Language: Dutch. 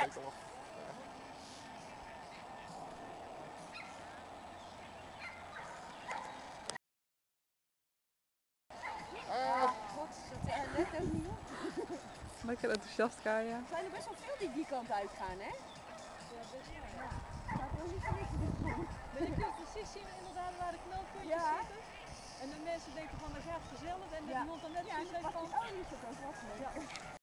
lijkt wel. God, dat let ook niet op. Lekker enthousiast, Kaya. Er zijn er best wel veel die kant uitgaan, hè? Ja, best wel. Ja. Gaat wel niet van niks doen. Maar je kunt precies zien inderdaad waar de knelpuntjes zitten. En de mensen denken van dat gaat vanzelf en de mond dan net precies dan van. oh, hier zit ook wat. Ja.